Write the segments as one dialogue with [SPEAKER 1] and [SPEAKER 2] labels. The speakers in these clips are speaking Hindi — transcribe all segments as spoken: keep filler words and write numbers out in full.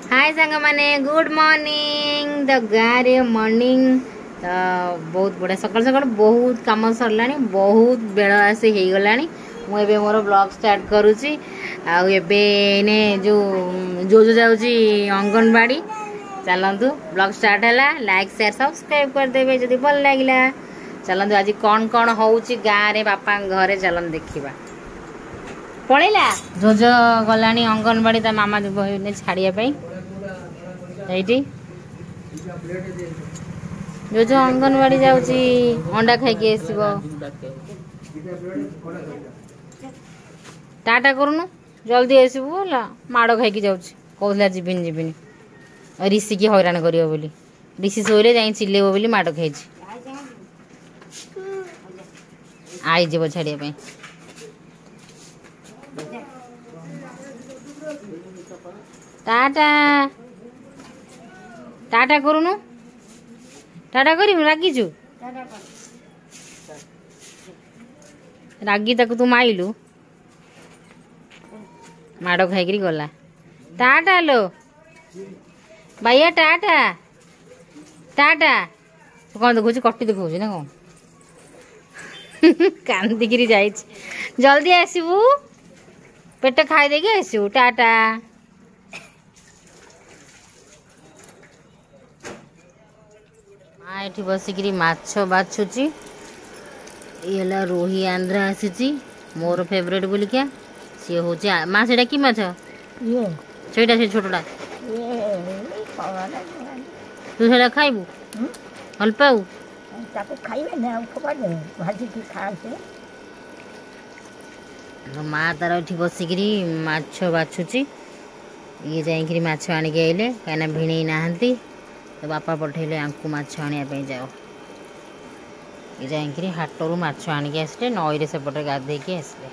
[SPEAKER 1] हाय सांग माने गुड मॉर्निंग द गारे मॉर्निंग तो बहुत बढ़िया सकाल सकाल बहुत कम सरला बहुत बेल आसी हो गला मुझे मोर ब्लॉग स्टार्ट करुच्ची आने जो जो जो जाऊँगी अंगनवाड़ी चलतु ब्लॉग स्टार्ट है लाइक शेयर सब्सक्राइब करदे जदि भल लगे चलतु आज कौन कौन होउची गाँव रे बापा घरे चलन देखा पलैला जोज गला अंगनवाड़ी ता मामा ने छाड़िया ये जोज अंगनवाड़ी जाऊँगी अंडा खाई आसो टाटा करूनु जल्दी आसबू माड़ खाई जाऊँगी कहला जीविन जीविन ऋषि की हैरान कर ऋषि शोले जा चिल्लेब बोली माड़ खाई आई जीव छाड़िया टाटा टाटा करूनु टाटा करू रागिचु रागी ताकू तू माइलु माड़ खाई गला टाटा लो भैया टाटा टाटा कौन देखुची कटी देखा ना कौन कांदिकी जाई जल्दी आसबू पेट खाई देगी आसबू टाटा माँ ये बसिक माछ बाछुची ये रोही आंध्रा आसी मोर फेवरेट बोलिका सी हूँ माँ से कि माछ से छोटा तू से खाइबू भल पाऊ माँ तार ये बसिक माछ बाछुची ये जाइए माछ आणिक आइले कहीं भिणई नहांती तो बापा पठेले आंकु माछ आने जाओ ये जाइए हाटरू माछ आणिक आसले नई सेपटे गाधेक आसले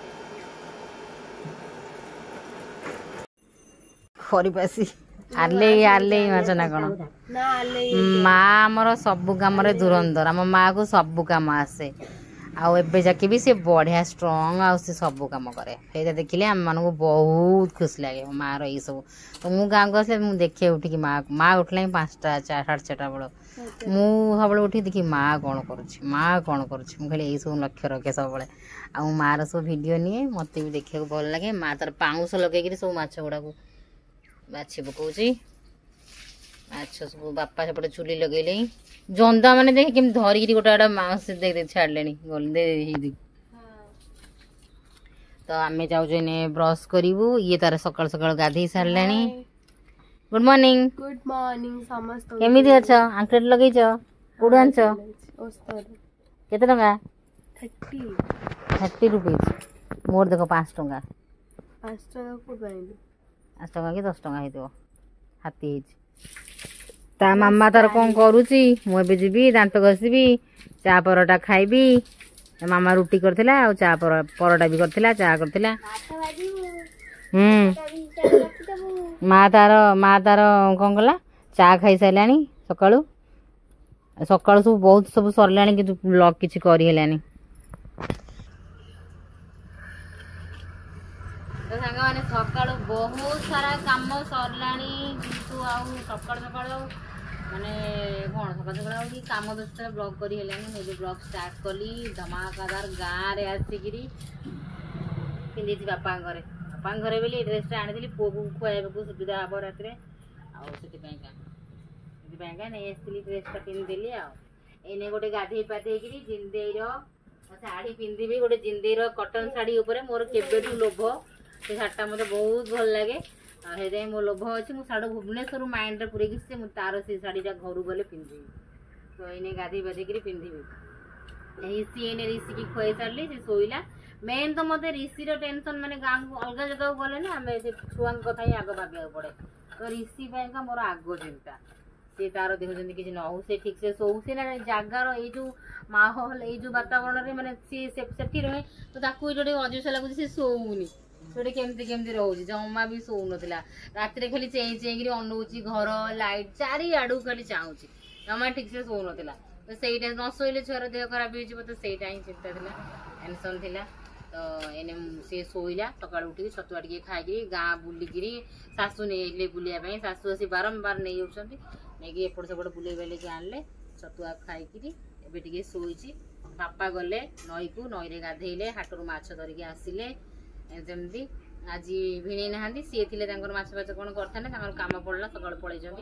[SPEAKER 1] खरीपासी आले आले माछ ना कौन माँ आमर सबू कम धुरंधर आम माँ को सबू कम आसे आउ एबे जाके भी सी बढ़िया स्ट्रंग आउ सी सबू कम करे ये देखिले आम मान को बहुत खुशी लगे माँ रही सब तो मु गाँव को आसे मुझे देखे उठिकी माँ माँ उठला पाँचटा चार साढ़े चार्टा बेल मुझे उठी देखी माँ कौन करुच्ची माँ कौन करुच्ची मुझे यही सब लक्ष्य रखे सब आ माँ सब भिडियो निए मत भी देखा भल लगे माँ तार पाउंश लगे सब माछ गुड़ा को बाछी पकाउची माछ सब बापा सेपटे चुली लगे जंदा मैंने देखे केम धरिकी गोटे गोटे माउस दे छाड़े दे तो आम जाऊँ ब्रश करूँ ये तार सकाल सकाल गाधे सारे गुड मॉर्निंग
[SPEAKER 2] गुड मॉर्निंग समस्त
[SPEAKER 1] केमी अच्छ आंकलेट लगे कौन आन केते टंका
[SPEAKER 2] थर्टी
[SPEAKER 1] थर्टी रुपीज मोर देख पाँच टंका
[SPEAKER 2] पाँच टका को पाइलु
[SPEAKER 1] पाँच टंका कि दस टंका हो हाथी ता मामा तार कौन करुच्ची मुझे जीवी दांत घसीबी चा परोटा खाइबी मामा रुटी करथिला आ चा पर परोटा भी करथिला चा करथिला हम्म माँ तार माँ तार कौन कला चा खाई सारानी सकाळु सकाळु सब बहुत सब सरलानी कि ब्लॉग किसी करनी तो सांग मैंने सका बहुत सारा कम सरला किंतु सका सका माने कौन सका सका कम दूसरा ब्लॉग कर मुझे ब्लॉग स्टार्ट कली धमाकादार गाँव में आसिकी पिंधि बापा घरे बापा घरे बोली ड्रेसटा आनी पुओ को खुआबू सुविधा हम रात नहीं आसती ड्रेसटा पिंधिदेली आने गोटे गाधे पाधे जिंदेर शाढ़ी पिंधि गोटे जिंदेर कटन शाढ़ी उपर मोर केबेठू लोभ से शाढ़ीटा मत बहुत भल लगे से मो लोभ अच्छी मुझे शाढ़ भुवनेश्वर माइंड पूरे से तार से शाढ़ीटा घर गले पिंधि तो इने गाधे बाधे पिंधि ऋषि एने ऋषि की खुआई सारे से शोला मेन तो मत ऋषि टेंशन माने गाँव को अलग जगह गले ना आम छुआ कथा ही आग भागा पड़े तो ऋषि का मोर आग चिंता सी तार देखुं कि न हो से ठीक से शो सी ना जगार ये माहौल ये वातावरण में माने सी से रहे तो ताकू जो अजीब लगुच सी शोनी जोटे केमती केमती रोचे जमा भी शो नाला रात खाली चेई चेई अनौची घर लाइट चारिआड़ खाली चाहूँगी जमा ठीक से शो नाला तो सहीटा न शोले छुआर देह खराब हो तो सहीटा ही चिंता था टेंशन थी तो एने सी शोला सका उठ छतुआ टे खाई गाँ बुलिकी शाशु नहीं बुलाया शाशु आसी बारंबार नहीं जाऊँगी नहीं एपट सेपट बुले बुलेक आनले छतुआ खाई एबे शोची बापा गले नई को नई गाधेले हाटरू माछ धरिकी आसिले जमती आज भिणी ना सी थे माछ फाच कौन करते कम पड़ा सका पड़े तो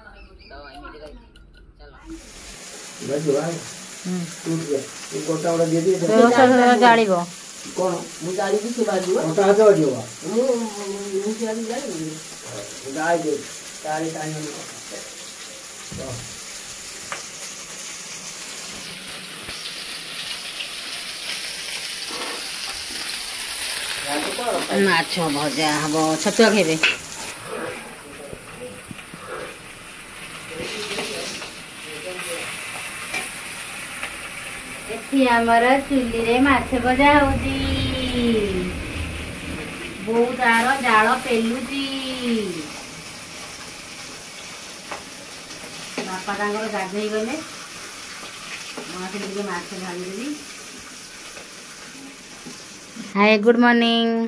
[SPEAKER 1] जाड़
[SPEAKER 3] कौन मु गाड़ी की सुबह जीव ओटा हाथ जीव मु मु गाड़ी गाड़ी गाड़ी दे गाड़ी टाइम
[SPEAKER 1] माछ भजा हम छतुआ खेबे आमर चुली रे माछ भजा होची बो तार जाल पेलुची बापा तांकर गाधई गले मुझे माछ ढाली हाय गुड मॉर्निंग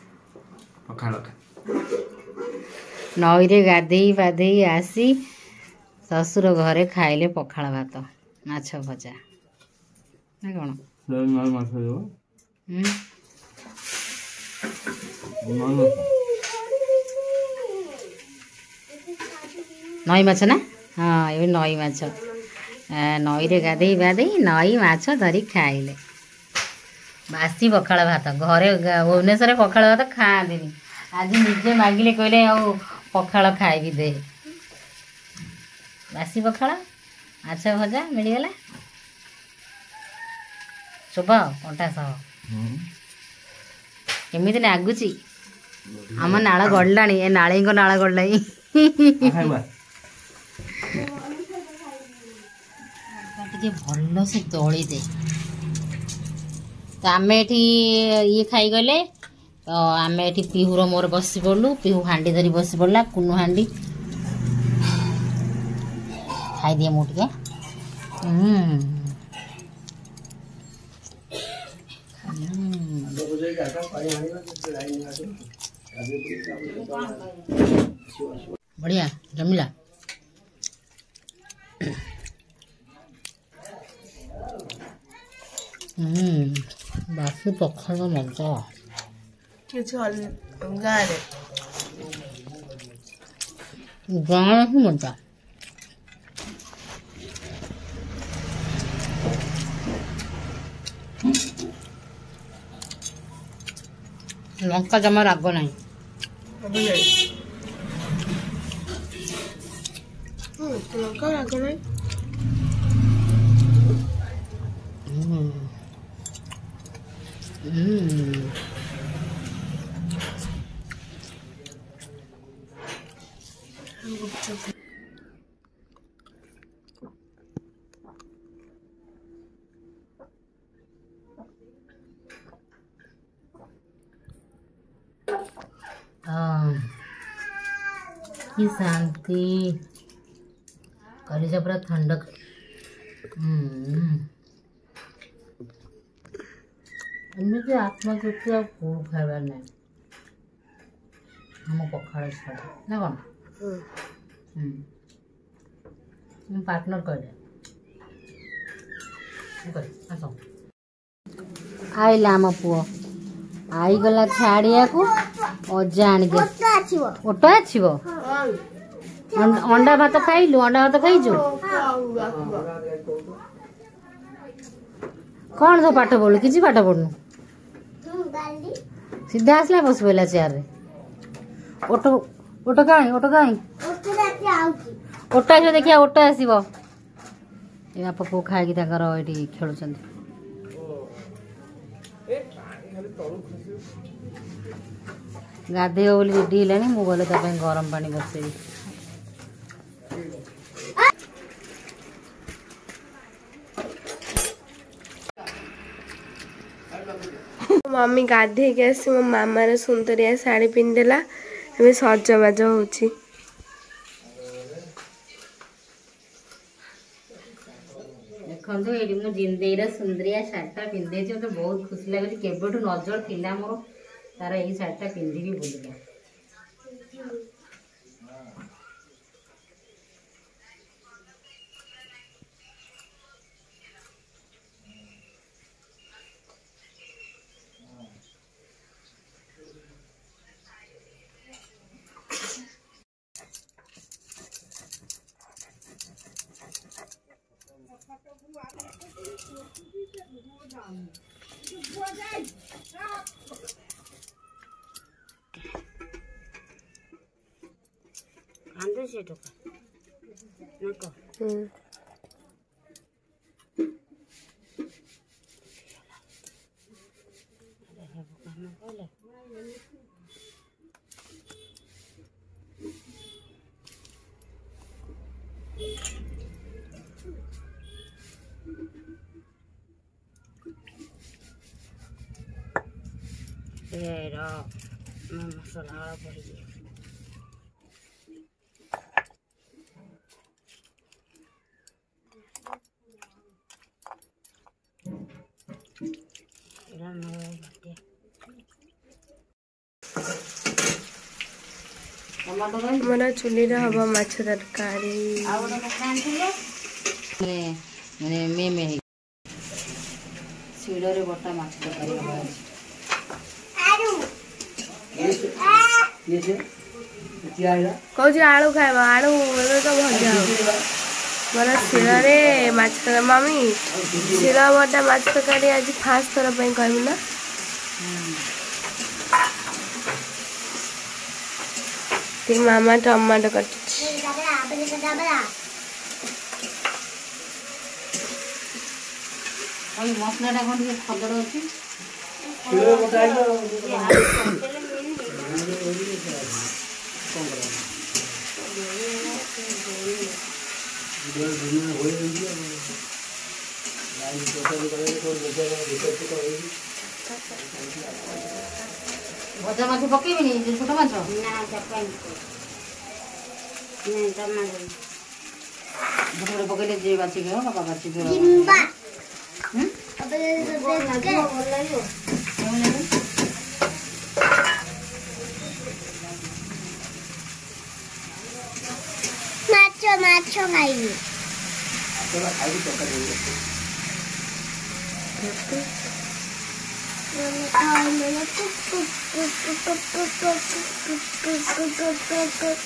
[SPEAKER 1] नई रे गाधई पाधई आसी ससुर घरे खाइले पखाल भात माछ भजा ना कौन नई माछ ना हाँ ये नई माछ नई रे गाधई बाधई नई माछ धरी खाइले बासी पखाल भात घरे भुवनेश्वर पखाल भात खाआनी आज निजे मागिले कहले आउ पखाल खाइबी दे बासी पखाल माछ भजा मिलगला शुभ कंटा सह केमी नागुची आम नाल गड़ला ए नाली नाल गड़ला भल से दली दे तो आम ये खाईगले तो आम ये पिहुर मोर बस पड़लु पिहू हांडी धरी बस पड़ा कुनु हांडी खाई दिए मुझे बढ़िया जमिला बासी पखाल मजा गाँव ही मजा लंका जमा राग ना
[SPEAKER 2] लंका राग ना
[SPEAKER 1] की शांति कलेजा पूरा ठंडक एमती आत्मा तृप्ति आ कौन खाइबार ना हम पखाड़ छड़ा ना कौन पार्टनर कहले आस आइला आम पुओ आई गला छाड़िया को अजा आन ओटो आछिबो अंडा भात खाइलु अंडा भात खाइजु कौन सब पाठ पढ़लु किसी पाठ पढ़नु सीधा आसला बस पड़ा चेयर रे ओटो ओटो काई ओटो काई ओटो आसो देखिया ओटो आसीबो ए बापा पो खाइकी ताकर एठी खेलुचंदी गाधे बोली रेडी है मु गले गरम पानी बसई
[SPEAKER 2] मम्मी गाधे के आसी मो मामार सुंदरिया साड़ी पिंधेला हमें सजबाज होची
[SPEAKER 1] देख देखो ये मु जिंदेर सुंदरिया शाढ़ीटा पिंधे मत बहुत खुशी लगे केबठू नजर थिला मोर तार यही शाढ़ीटा पिंधि बोलिए आंदे से तो नको
[SPEAKER 2] हम्म
[SPEAKER 1] तेरा मैं मसाला पड़ी गया
[SPEAKER 2] मोर चुली रे हबो माछ तरकारी
[SPEAKER 1] माने मे मे सीडो रे बटा माछ तरकारी हबो
[SPEAKER 3] ये से तियाला
[SPEAKER 2] कौजी आलू खाइबा आलू एबे तो भजा मोर शिला रे माछ तरकारी मम्मी शिला बटा माछ तरकारी आज फास्ट थोड़ा पे कहबी ना ते मामा टमाटो कट
[SPEAKER 1] अभी मसला टा कोन के खदड़ अछि
[SPEAKER 3] शिलो बताइलो
[SPEAKER 1] भजा माछ पकेबी नि जे छोट माछ ना चपाई नहीं टमाटर छोटे पकेले जे बाची गयो पापा बाची गयो जिम्बा हम अब देख के बोल लायो
[SPEAKER 2] माछो माछो खाइबी
[SPEAKER 3] तोरा खाइबी चक्कर देबी
[SPEAKER 2] मैंने खाया मैंने cook cook cook cook cook cook cook cook cook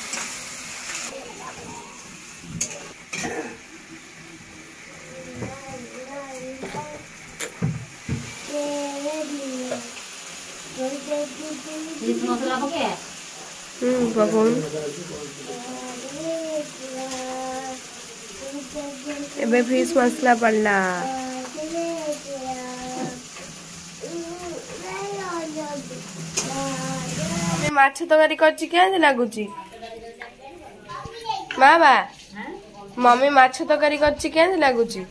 [SPEAKER 1] fish masala पके
[SPEAKER 2] हम्म बबून एबे फिश मसाला पड़ला माछ तरकारी करछि केन लागुछि बाबा मम्मी माछ तरकारी करछि केन लागुछि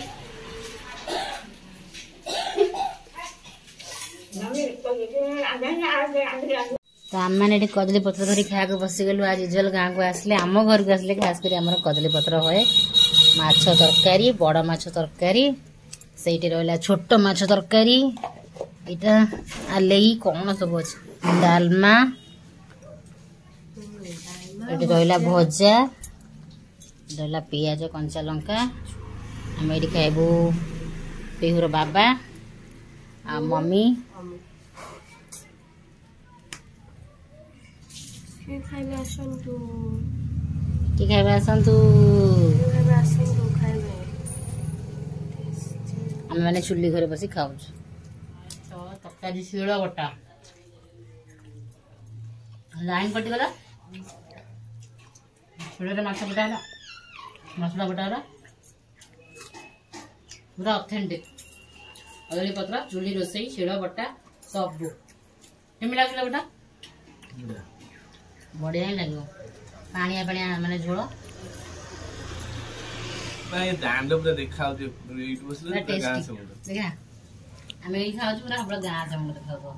[SPEAKER 1] तो आम मैंने कदली पत्र धरी खाया बसी गलु आज यूजुअल गाँव को आसले आम घर को आसले खास कर आम कदली पत्र हुए माछ तरकारी बड़ माछ तरकारी से रहा छोट माछ तरकारी इटा आलेई कौन सब अच्छे डालमा ये रहा भजा रहा पियाज कंचा लंका आम ये खाइबू पेहुर बाबा आ मम्मी
[SPEAKER 2] के खाइबे आसंतु
[SPEAKER 1] कि खाइबे आसंतु
[SPEAKER 2] खाइबे आसंतु खाइबे
[SPEAKER 1] हम माने चुल्ली घरे बसी खाऊ तो तरकारी शिଳ बटा लाइन कटि गला शिଳରେ माछ बटा ହେଲା मसला बटा ହେଲା पूरा ऑथेंटिक कदली पत्र चुल्ली रोसई शिଳ बटा सब केमी लागला बटा बढ़िया ही लगे पानिया पानिया माने झोल
[SPEAKER 4] दांड पूरा देखा देखा
[SPEAKER 1] आम ये खाऊ पूरा हम गाँ समुद्र खाऊ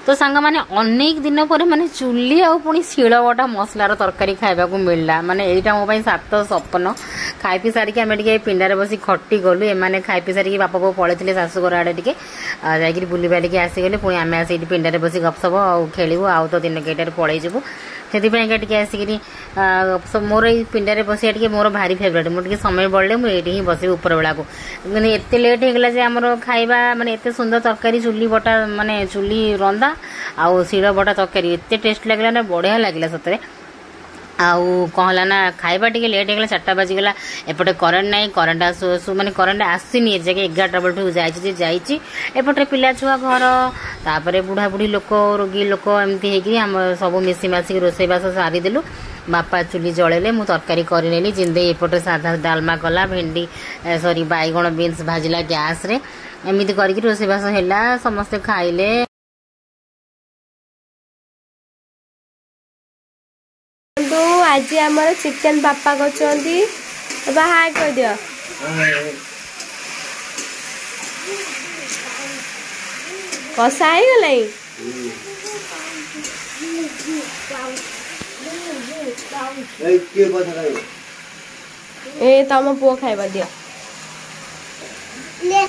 [SPEAKER 1] तो सांग माने अनेक दिन पर माने चुली आ पुणी शिलबटा मसलार तरकारी खाइबा को मिलला माने एटा मो पई सात सपन खाई पी सारिक आम टे पिंडारे बस खटी गलु एमाने खाई पी सारिक बापा बो पड़े शाशुघर आड़े टे जाकि बुली बालिक आसीगले पुणी आम आसी पिंडारे बस गपसप आउ खेलू आउ तो दिन कईटार पड़े जीवु से टे आसिक मोर ये पिंडारे बसिया टे मोर भारी फेवरेट मुझे समय बढ़ले मुझे ही बस ऊपर बेला को मैंने एत लेट होगा जे आमर खाइबा माने एत सुंदर तरकारी चुली बटा माने चुली रंधा आउ शिल बटा तरकारी एत टेस्ट लगला ना बढ़िया लगला सतरे आउ कहला ना खाइबा टे लेट होगा चार्टा बाजिगला एपटे करेन्ट ना करेन्ट आसु आसु माने करेन्ट आसीनी ए जगह एगारटा बेलू जाइए एपटे पिला छुआ घर तापर बुढ़ा बुढ़ी लोक रोगी लोक एमती होगी आम सब मिसी मासिक रोसईबास सारीदेलु बापा चुली जलेले मु तरकारी करनेली जिंदे एपटे साधा डालमा कला भेंडी सॉरी बैगण बीन्स भाजिला गैस रे एमती करके रोसईबास हैला समस्ते खाइले।
[SPEAKER 2] तो आज आमर चिकेन बापा करछंती बाहर कर दियो कसा है गलाई
[SPEAKER 3] ए के पता खाइ
[SPEAKER 2] ए तम पुओ खाइबा दियो
[SPEAKER 3] ले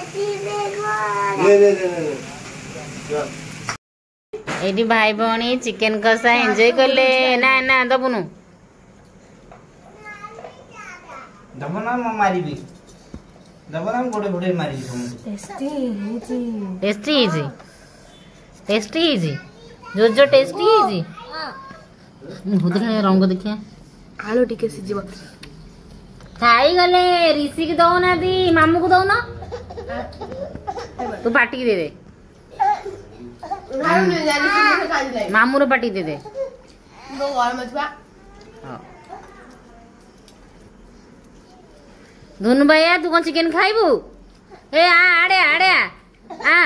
[SPEAKER 3] ले ले ले
[SPEAKER 1] एटी भाई भौणी चिकेन कषा एंजॉय करले ना ना दबुनु
[SPEAKER 5] दबना म मारिबी दबना म गोडे गोडे मारिबी
[SPEAKER 2] टेस्टी हिजी
[SPEAKER 1] टेस्टी हिजी टेस्टी हिजी जो जो टेस्टी हिजी मुह देखा रंग देखिया
[SPEAKER 2] आलू टिके सिजिबो
[SPEAKER 1] खाई गले ऋषि की दो ना दी मामू को दो ना तू पार्टी दे दे मामू रो पार्टी दे दे धुनु भैया तू कौन चिकेन खाइबू ए आ आड़े आड़े आ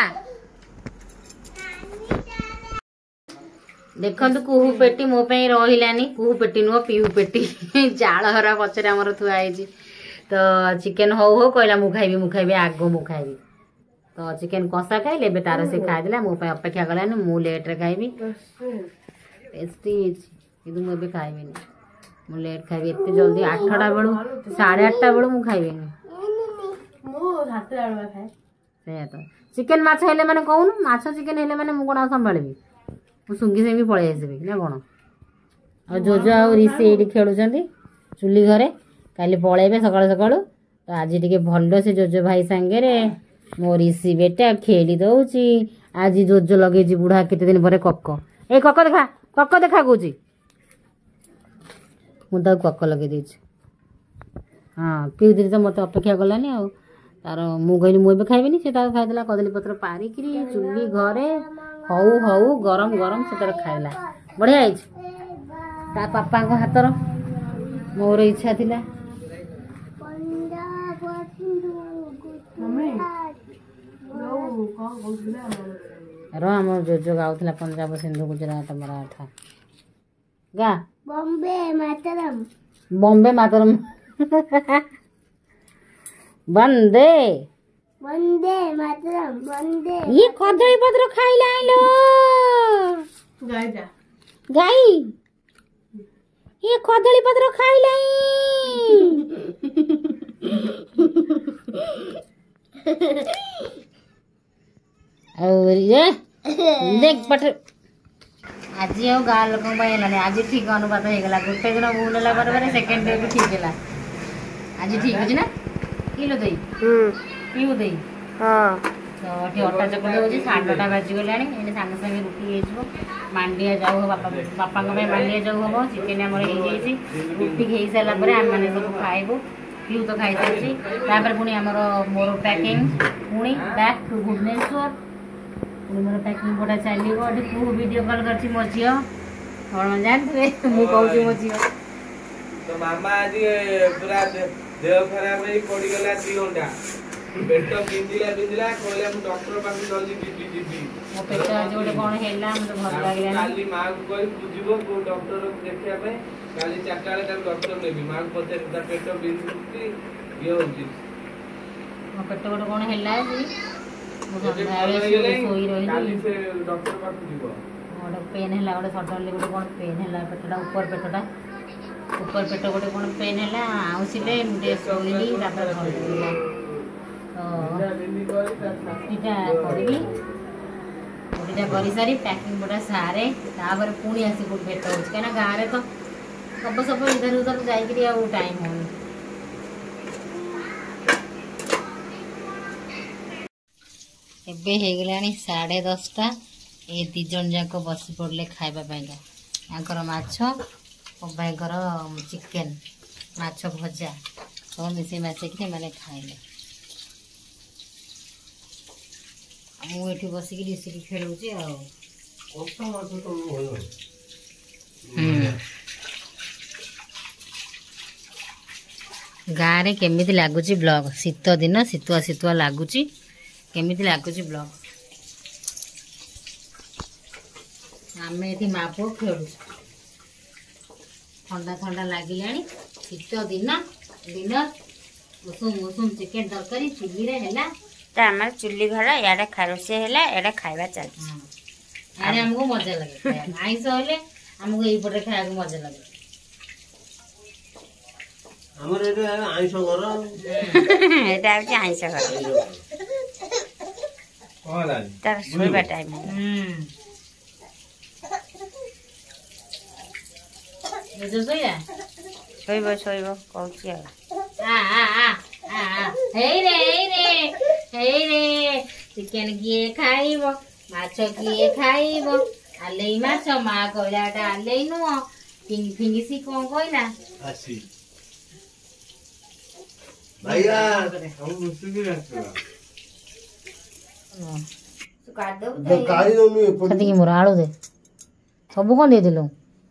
[SPEAKER 1] देखंतु कुहू पेटी मो पे रहिलानी कुहू पेटी नुह पीहू पेटी जाल हरा पचरे हमर थुआ आइजी तो चिकेन हो हो कहला मु खाइबी मु खाइबी आगो मु खाइबी तो चिकेन कषा खाइले बे तार से खाइदेला मो पे अपेक्षा कलानी मु लेट रे खाइबी टेस्टी किंतु मु बे खाइबिनी मु लेट खाइबी एते जल्दी आठटा बेलू साढ़े आठटा बेलू मु खाइबिनी
[SPEAKER 2] मो सात आलू खाए
[SPEAKER 1] से तो चिकेन माछ हेले माने कहून माछ चिकेन हेले माने मु कोना संभाळबी मु सुंगी से भी पळे आसीबी ना कोन और जोजो आ ऋषि एडी खेलुचंदी चुली घरे काली पळेबे सकाळ सकाळ तो आज टिके भल्लो से जोजो भाई संगे रे मो ऋषि बेटा खेली दउची आज जोजो लगे जी बुढ़ा केते दिन परे कक्क ए कक्क देखा कक्क देखा कहूची मु ता कक्क लगे देछि हां पिउ दिरी तो मते अपेक्षा करलानी आ तार मु कहली मु बे खाइबिनी से ता खाइदला कदली पत्र पारी करी चुली घरे हऊ हऊ गरम गरम से तर खाइला बढ़िया आइछ ता पापा को हातर मोर इच्छा थिला रो हम जोजो गाउथला पंजाब सिंधु गुजरात मराठा गा
[SPEAKER 2] बॉम्बे मातरम
[SPEAKER 1] बॉम्बे मातरम वंदे
[SPEAKER 2] वंदे मातरम वंदे
[SPEAKER 1] ये कदली पत्र खाइला आइलो
[SPEAKER 2] गाय जा
[SPEAKER 1] गाई ये कदली पत्र खाइला और ये देख पट आज यो गाँ लोक आज ठीक अनुपात हो गला गोटे दिन भूल है बार सेकेंड डे भी ठीक है आज ठीक अच्छे ना किलो दही पीऊ दही
[SPEAKER 2] हाँ
[SPEAKER 1] तो ये अटा चकड़ी हो साढ़े नौटा बाजिगला ये सांगे सांगे रुटी हो मांडिया जाऊ हो बापा बापा मांडिया जाऊ हम चिकेन आम रुटी हो सारापर आम मैंने सब खाइबू पीऊ तो खाई सारी तापर पुणी आमर मोर पैकिंग पुणी बैक टू भुवनेश्वर पुणी मोर पैकिंग गोटा चलो पू वीडियो कॉल कर मो झी कौन जानते मुझे कहूँ मो झी
[SPEAKER 4] तो मामा आज पूरा देह खराब है पड़गला दी घंटा पेट बिंदिला बिंदिला कहले हम डॉक्टर पास जल्दी जीबी जीबी
[SPEAKER 1] मो पेट आज गोटे कौन हैला मुझे भल लागला
[SPEAKER 4] काली मां को कहि बुझिबो को डॉक्टर को देखिया पे काली चारटा रे डॉक्टर नेबी मां को पते ता पेट बिंदुती ये होजी
[SPEAKER 1] मो पेट गोटे कौन हैला जी ଶୋଇ ରହିଲି
[SPEAKER 4] କାଲି ସେ ଡକ୍ଟର ପାଖକୁ ଯିବ।
[SPEAKER 1] ଗୋଟେ ପେନ୍ ହେଲା ଗୋଟେ ସଡନଲି ଗୋଟେ କ'ଣ ପେନ୍ ହେଲା ପେଟଟା ଉପର ପେଟଟା ଉପର ପେଟ ଗୋଟେ କ'ଣ ପେନ୍ ହେଲା ଆଉଁସିଲେ ଟିକେ ଶୋଇଲି ତାପରେ ଭଲ ଲାଗିଲା ତ ରୁଟିଟା କରିବି ରୁଟିଟା କରିସାରି ପ୍ୟାକିଂ ଗୁଡ଼ା ସାରେ ତାପରେ ପୁଣି ଆସି କେଉଁଠି ଭେଟ ହେଉଛି କାହିଁକିନା ଗାଁରେ ତ ସବୁ ସବୁ ଇଧର ଉଧର ଯାଇକିରି ଆଉ ଟାଇମ୍ ହେଉନି। ଏବେ ହେଇଗଲାଣି ସାଢ଼େ ଦଶଟା ଏ ଦୁଇ ଜଣ ଯାକ ବସି ପଡ଼ିଲେ ଖାଇବା ପାଇଁକା ତାଙ୍କର ମାଛ ମୋ ଭାଇଙ୍କର ଚିକେନ ମାଛ ଭଜା ସବୁ ମିଶେଇ ମାଶେଇକି ସେମାନେ ଖାଇଲେ ମୁଁ ଏଠି ବସିକି ଡିସିକି ଖେଳୁଛି ଆଉ ଗାଁରେ କେମିତି ଲାଗୁଛି ବ୍ଲଗ ଶୀତ ଦିନ ଶୀତୁଆ ଶୀତୁଆ ଲାଗୁଛି କେମିତି ଲାଗୁଛି ବ୍ଲଗ ଆମେ ଏଠି ମା ପୁଅ ଖେଳୁଛୁ ଥଣ୍ଡା ଥଣ୍ଡା ଲାଗିଲାଣି ଶୀତ ଦିନ ଦିନ ଉଷୁମ ଉଷୁମ ଚିକେନ ତରକାରୀ ଚୁଲିରେ ହେଲା
[SPEAKER 6] ଆମର ଚୁଲି ଘର ଇଆଡ଼େ ରୋଷେଇ ହେଲା ଇଆଡ଼େ ଖାଇବା ଚାଲିଛି
[SPEAKER 1] ଆରେ ଆମକୁ ମଜା ଲାଗେ ଆଇଁଷ ହେଲେ ଆମକୁ ଏଇପଟେ ଖାଇବାକୁ ମଜା ଲାଗେ
[SPEAKER 3] ଆମର ଏଠି ଆଇଁଷ ଘର
[SPEAKER 6] ଏଇଟା ହଉଛି ଆଇଁଷ ଘର ତାର ଶୋଇବା ଟାଇମ୍ ଶୋଇବ ଶୋଇବ କହୁଛି ଆଉ
[SPEAKER 1] ହେଇରେ ହେଇରେ ହେଇରେ ଚିକେନ କିଏ ଖାଇବ ମାଛ କିଏ ଖାଇବ ଆଲେଇ ମାଛ ମା କହିଲା ଏଟା ଆଲେଇ ନୁହଁ ଫିଙ୍ଗି ଫିଙ୍ଗି ସି କଣ କହିଲା ସେତିକି ମୋର ଆଳୁ ଦେ ସବୁ କଣ ଦେଇଥିଲୁ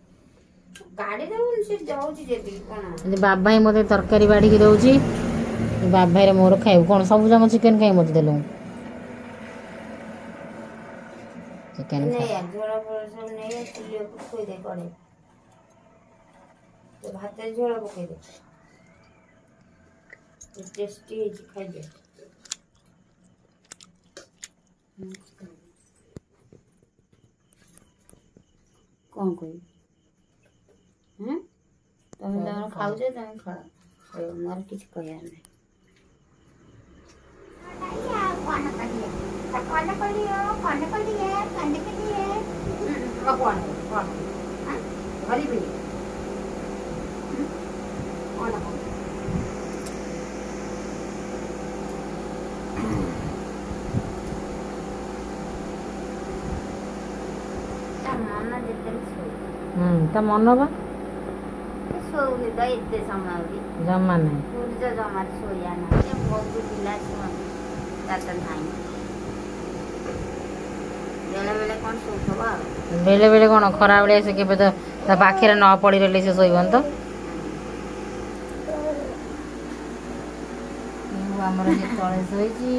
[SPEAKER 1] ବାବାଇ ମତେ ତରକାରୀ ବାଢିକି ଦଉଛି ବାବାଇରେ ମୋର ଖାଇବୁ କଣ ସବୁ ଯାକ ଚିକେନ ଖାଇ ମତେ ଦେଲୁ ଚିକେନ
[SPEAKER 6] ଭାତରେ ଝୋଳ ପକେଇଦେ ଟେଷ୍ଟି ହେଇଛି ଖାଇଦେ କଣ କହିବି ତମେ ତମର ଖାଉଛ ତମେ ଖାଅ ମୋର କିଛି କହିବାର ନାହିଁ
[SPEAKER 1] ତା ମନ ବା
[SPEAKER 6] ଶୋଉନି ତ ଏତେ ସମୟ ବି
[SPEAKER 1] ଜମା ନାହିଁ
[SPEAKER 6] ସୂର୍ଯ୍ୟ ଜମାରେ ଶୋଇବା ନାହିଁ ବହୁତ ପିଲା ଶୁଅନ୍ତି ତାର ନାହିଁ ବେଳେ ବେଳେ କ'ଣ ଶୋଉଥିବ ଆଉ
[SPEAKER 1] ବେଳେ ବେଳେ କ'ଣ ଖରାବେଳେ ସେ କେବେ ତ ତା ପାଖରେ ନ ପଡ଼ି ରହିଲେ ସେ ଶୋଇବନି ତ ଆମର ସେ ତଳେ ଶୋଇଛି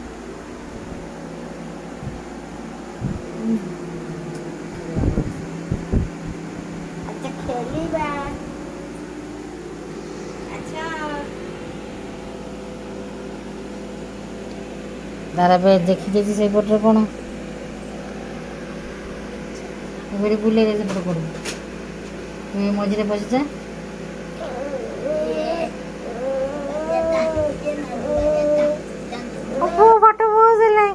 [SPEAKER 6] ଆଚ୍ଛା ଖେଳିବା ଆଚ୍ଛା
[SPEAKER 1] ତାର ଏବେ ଦେଖି ଯାଇଛି ସେଇପଟରେ କ'ଣ ଏବେ ବୁଲେଇ ଦେ ସେପଟେ ପଡ଼ୁ ତୁ ମଝିରେ ବସିଛା ଫଟୋ ବହୁତ ହେଲା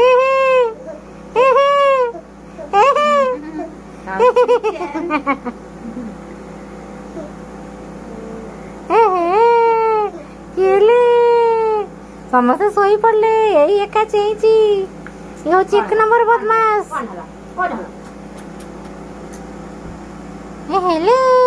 [SPEAKER 1] ସମସ୍ତେ ଶୋଇ ପଡିଲେ ଏଇ ଏକା ଚେଇଛି ଏ ହଉଛି ଏକ ନମ୍ବର ବଦମାସ ହେଲୋ